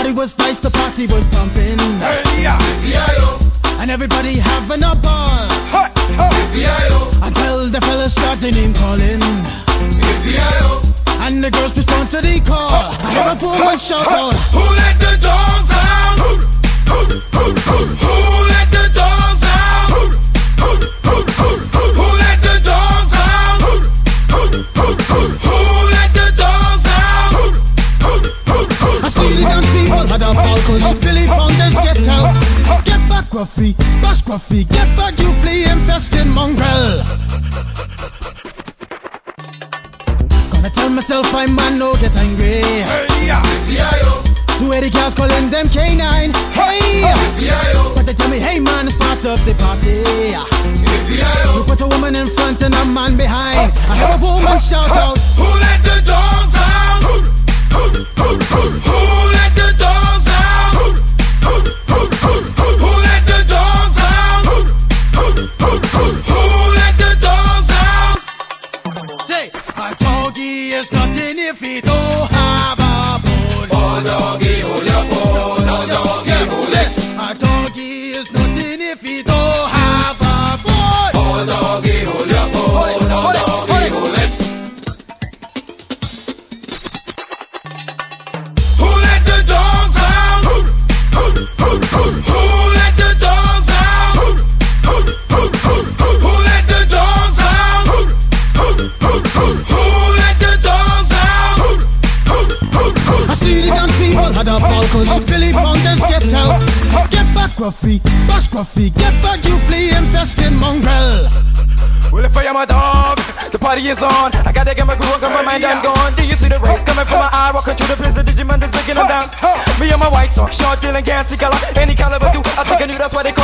party was nice, the party was pumping. And everybody having a ball. Until the fellas start their name calling. And the girls respond to the call. I hear a woman shout out, who let the dogs out? Who let the dogs out? Who let the dogs out? Who let the dogs out? I see the dance people had a ball push. Billy Fountains get out. Get back Gruffy, bash Gruffy. Get back you flea infested mongrel. Gonna tell myself I man no get angry. Two 80 cars calling them K9. Hey, but they tell me hey man it's part of the party. You put a woman in front and a man behind. I hear a woman shout out, who let the dogs out? Who let the dogs out? Who let the dogs out? Who let the dogs out? say a doggy is nothing if he don't have a bone. Oh doggy, hold your bone. Oh doggy, hold it. A doggy is nothing if he don't have a bone. Oh doggy, hold your bone. Oh doggy, hold it. Who let the dogs out? Who let the dogs out? Who let the dogs out? Who let the dogs out? I see the dance people had a ball push. Billy Fountains get out. Get back Gruffy, bash Gruffy. Get back you flea infested mongrel. Well, if I am a dog, the party is on. I gotta get my groove on, cause my mind I'm gone. Do you see the rays coming from my eye? Walking through the blizzard, Digimon is breaking them down. Me and my white talk, short, dealing, gassy color. Any caliber do, I think I knew that's why they call